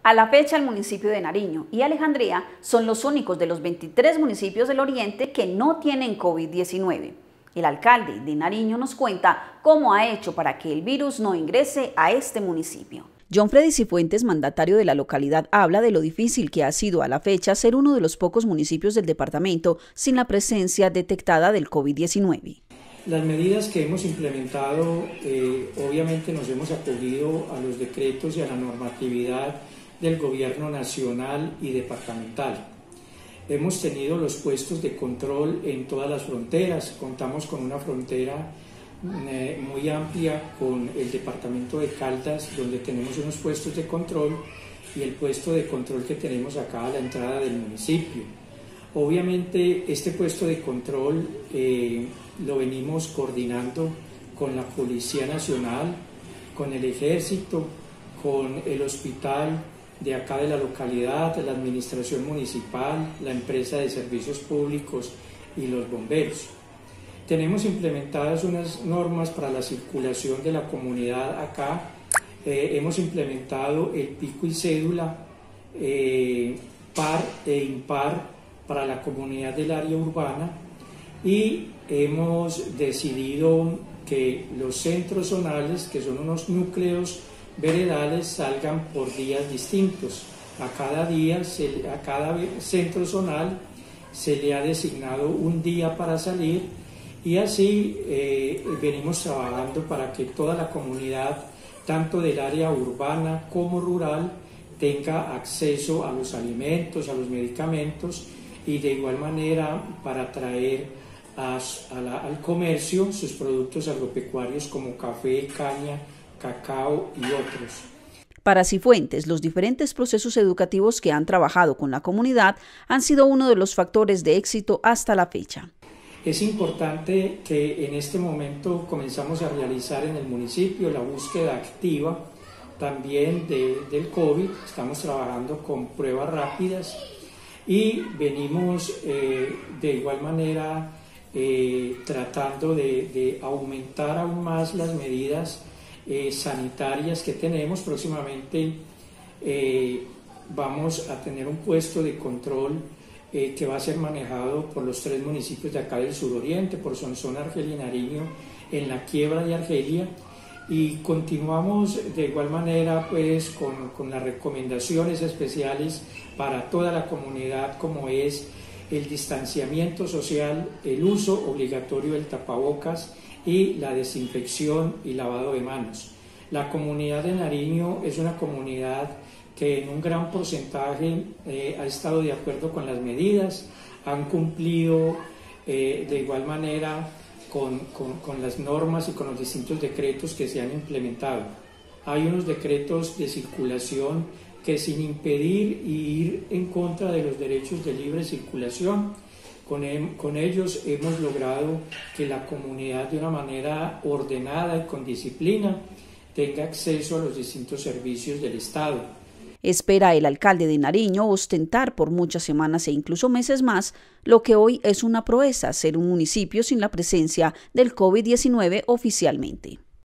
A la fecha, el municipio de Nariño y Alejandría son los únicos de los 23 municipios del oriente que no tienen COVID-19. El alcalde de Nariño nos cuenta cómo ha hecho para que el virus no ingrese a este municipio. John Freddy Cifuentes, mandatario de la localidad, habla de lo difícil que ha sido a la fecha ser uno de los pocos municipios del departamento sin la presencia detectada del COVID-19. Las medidas que hemos implementado, obviamente nos hemos acogido a los decretos y a la normatividad del gobierno nacional y departamental. Hemos tenido los puestos de control en todas las fronteras, contamos con una frontera muy amplia con el departamento de Caldas, donde tenemos unos puestos de control, y el puesto de control que tenemos acá a la entrada del municipio. Obviamente este puesto de control lo venimos coordinando con la Policía Nacional, con el Ejército, con el hospital de acá de la localidad, la administración municipal, la empresa de servicios públicos y los bomberos. Tenemos implementadas unas normas para la circulación de la comunidad acá. Hemos implementado el pico y cédula par e impar para la comunidad del área urbana, y hemos decidido que los centros zonales, que son unos núcleos veredales, salgan por días distintos. A cada centro zonal se le ha designado un día para salir, y así venimos trabajando para que toda la comunidad, tanto del área urbana como rural, tenga acceso a los alimentos, a los medicamentos, y de igual manera para traer al comercio sus productos agropecuarios como café, caña, cacao y otros. Para Cifuentes, los diferentes procesos educativos que han trabajado con la comunidad han sido uno de los factores de éxito hasta la fecha. Es importante que en este momento comenzamos a realizar en el municipio la búsqueda activa también del COVID. Estamos trabajando con pruebas rápidas y venimos de igual manera tratando de aumentar aún más las medidas sanitarias que tenemos. Próximamente vamos a tener un puesto de control que va a ser manejado por los 3 municipios de acá del suroriente, por Sonsón, Argelia y Nariño, en la quiebra de Argelia, y continuamos de igual manera pues con las recomendaciones especiales para toda la comunidad, como es el distanciamiento social, el uso obligatorio del tapabocas y la desinfección y lavado de manos. La comunidad de Nariño es una comunidad que en un gran porcentaje ha estado de acuerdo con las medidas, han cumplido de igual manera con las normas y con los distintos decretos que se han implementado. Hay unos decretos de circulación que, sin impedir y ir en contra de los derechos de libre circulación, con ellos hemos logrado que la comunidad, de una manera ordenada y con disciplina, tenga acceso a los distintos servicios del Estado. Espera el alcalde de Nariño ostentar por muchas semanas e incluso meses más lo que hoy es una proeza: ser un municipio sin la presencia del COVID-19 oficialmente.